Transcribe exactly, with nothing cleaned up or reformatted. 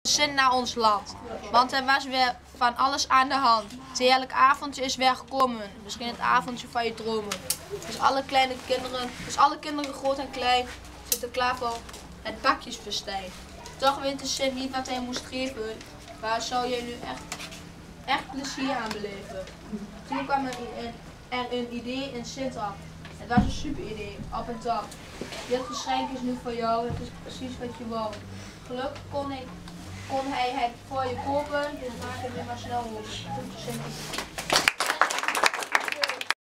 Sint naar ons land. Want er was weer van alles aan de hand. Het heerlijke avondje is weer gekomen. Misschien het avondje van je dromen. Dus alle kleine kinderen, dus alle kinderen groot en klein, zitten klaar voor het pakjesfestijn. Toch weet de Sint niet wat hij moest geven. Waar zou je nu echt, echt plezier aan beleven? Toen kwam er een, er een idee in Sint op. Het was een super idee, op en top. Dit geschenk is nu voor jou, het is precies wat je wou. Gelukkig kon, ik, kon hij het voor je kopen, dus maak het weer maar snel open. Groetjes, Sint.